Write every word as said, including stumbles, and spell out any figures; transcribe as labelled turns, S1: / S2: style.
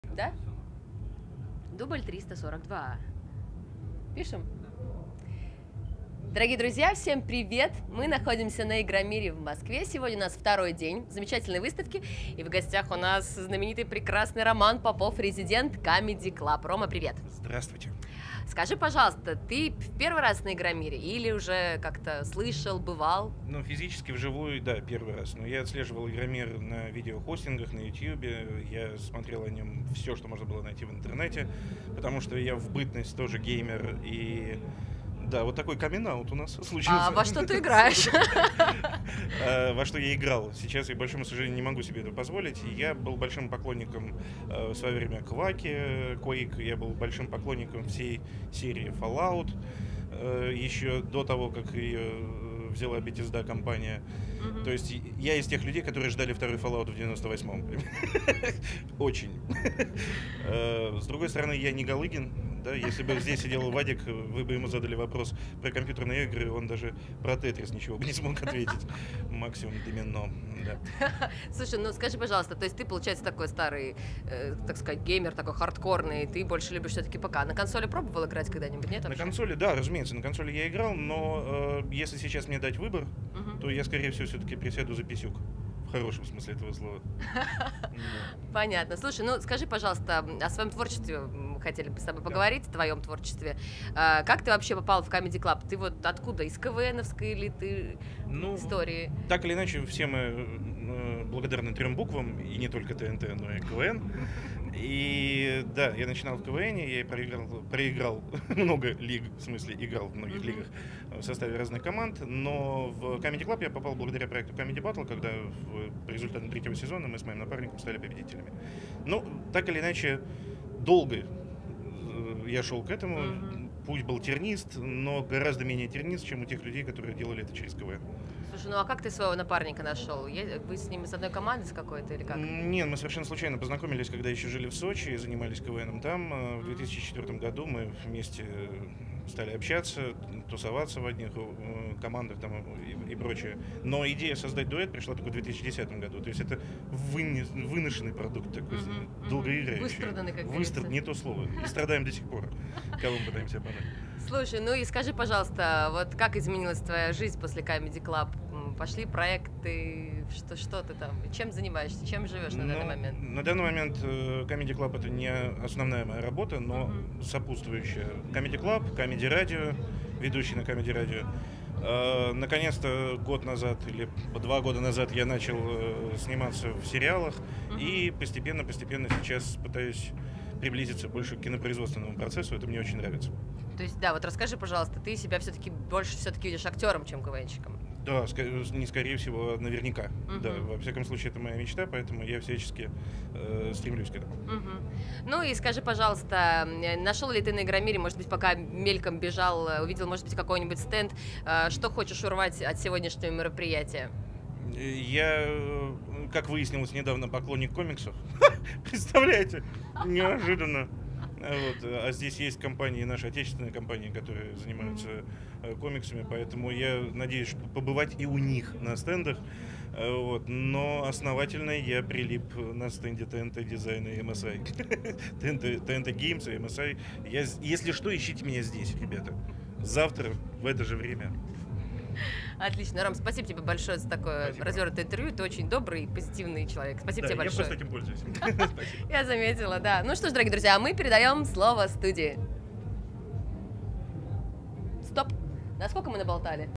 S1: Да? Дубль триста сорок два. Пишем? Дорогие друзья, всем привет! Мы находимся на Игромире в Москве. Сегодня у нас второй день замечательной выставки. И в гостях у нас знаменитый прекрасный Роман Попов, резидент Comedy Club. Рома, привет!
S2: Здравствуйте.
S1: Скажи, пожалуйста, ты в первый раз на Игромире или уже как-то слышал, бывал?
S2: Ну, физически, вживую, да, первый раз. Но я отслеживал Игромир на видеохостингах, на Ютьюбе. Я смотрел о нем все, что можно было найти в интернете, потому что я в бытность тоже геймер. И да, вот такой камин-аут у нас случился.
S1: А во что ты играешь?
S2: Во что я играл. Сейчас я, к большому сожалению, не могу себе это позволить. Я был большим поклонником в свое время Кваки, Quake. Я был большим поклонником всей серии Fallout. Еще до того, как ее взяла Bethesda компания. Mm-hmm. То есть я из тех людей, которые ждали второй Fallout в девяносто восьмом. Очень. С другой стороны, я не Галыгин. Да, если бы здесь сидел Вадик, вы бы ему задали вопрос про компьютерные игры, он даже про Тетрис ничего бы не смог ответить. Максимум домино. Да.
S1: Слушай, ну скажи, пожалуйста, то есть ты, получается, такой старый, э, так сказать, геймер, такой хардкорный, ты больше любишь все-таки ПК. На консоли пробовал играть когда-нибудь, нет?
S2: На
S1: Вообще?
S2: консоли, да, разумеется, на консоли я играл, но э, если сейчас мне дать выбор, uh-huh. то я, скорее всего, все-таки присяду за писюк. В хорошем смысле этого слова.
S1: Понятно. Слушай, ну скажи, пожалуйста, о своем творчестве хотели бы с тобой поговорить, о твоем творчестве. Как ты вообще попал в Comedy Club? Ты вот откуда? Из КВНовской или ты
S2: ну,
S1: истории?
S2: Так или иначе, все мы благодарны трем буквам, и не только ТНТ, но и КВН. И да, я начинал в КВН, я проиграл, проиграл много лиг, в смысле играл в многих mm-hmm. лигах в составе разных команд, но в Comedy Club я попал благодаря проекту Comedy Battle, когда в, по результатам третьего сезона мы с моим напарником стали победителями. Ну, так или иначе, долго я шел к этому, mm-hmm. путь был тернист, но гораздо менее тернист, чем у тех людей, которые делали это через КВН.
S1: Слушай, ну а как ты своего напарника нашел? Вы с ним из одной команды с какой-то или как?
S2: Нет, мы совершенно случайно познакомились, когда еще жили в Сочи и занимались КВНом там. В две тысячи четвёртом году мы вместе стали общаться, тусоваться в одних командах там и, и прочее. Но идея создать дуэт пришла только в две тысячи десятом году. То есть это вынес, выношенный продукт такой, mm-hmm. долгоиграющий.
S1: Выстраданный, как
S2: Выстрад, не то слово. И страдаем до сих пор. Кого мы пытаемся обмануть.
S1: Слушай, ну и скажи, пожалуйста, вот как изменилась твоя жизнь после Comedy Club? Пошли проекты, что, что ты там, чем занимаешься, чем живешь на ну, данный момент?
S2: На данный момент Comedy Club это не основная моя работа, но uh-huh. сопутствующая. Comedy Club, Comedy Radio, ведущий на Comedy Radio. Uh, наконец-то год назад или два года назад я начал uh, сниматься в сериалах uh-huh. и постепенно-постепенно сейчас пытаюсь приблизиться больше к кинопроизводственному процессу, это мне очень нравится.
S1: То есть, да, вот расскажи, пожалуйста, ты себя все-таки больше все-таки видишь актером, чем КВНщиком?
S2: Да, не скорее всего, наверняка. Uh-huh. Да, во всяком случае, это моя мечта, поэтому я всячески э, стремлюсь к этому.
S1: Uh-huh. Ну и скажи, пожалуйста, нашел ли ты на Игромире, может быть, пока мельком бежал, увидел, может быть, какой-нибудь стенд, э, что хочешь урвать от сегодняшнего мероприятия?
S2: Я, как выяснилось недавно, поклонник комиксов. Представляете? Неожиданно. Вот. А здесь есть компании, наши отечественные компании, которые занимаются mm-hmm. комиксами, поэтому я надеюсь побывать и у них на стендах. Вот. Но основательно я прилип на стенде ТНТ Дизайн и эм эс ай. ТНТ, ТНТ Games и эм эс ай. Я, если что, ищите меня здесь, ребята. Завтра в это же время.
S1: Отлично. Ром, спасибо тебе большое за такое спасибо. Развернутое интервью. Ты очень добрый и позитивный человек. Спасибо
S2: да,
S1: тебе большое.
S2: Я просто этим пользуюсь.
S1: Я заметила, да. Ну что ж, дорогие друзья, мы передаем слово студии. Стоп. Насколько мы наболтали?